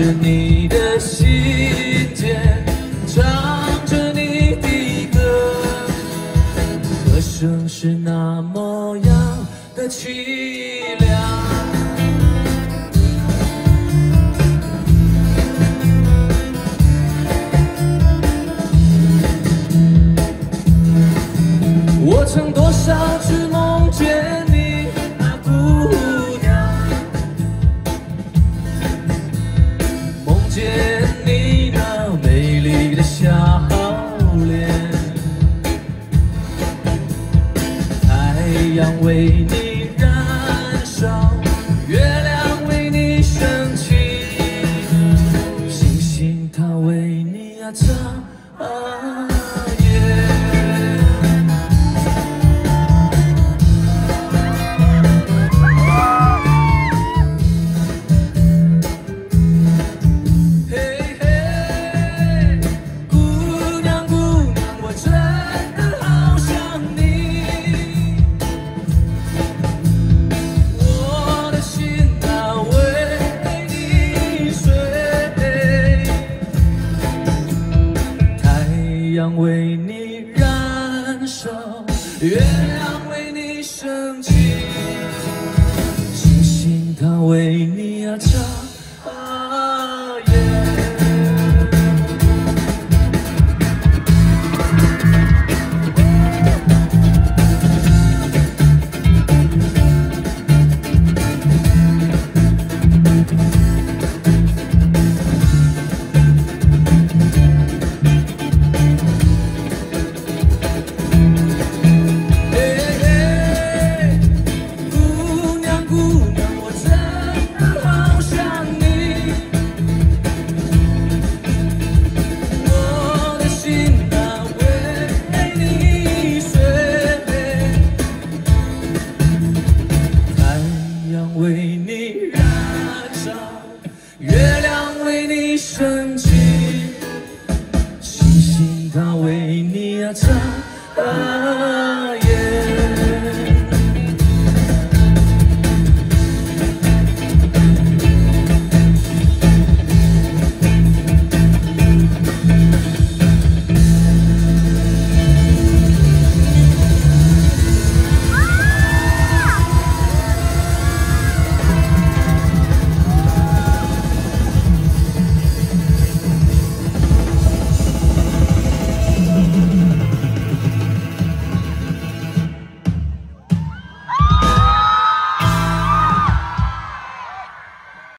你的心间，唱着你的歌，歌声是那么样的凄凉。我曾多少次梦见你那姑娘，梦见你那美丽的笑脸，太阳为你燃烧，月亮为你升起，星星它为你啊眨眼。太阳为你燃烧，月亮为你升起，星星它为你啊眨眼。为你燃烧，月亮为你升起，星星它为你啊眨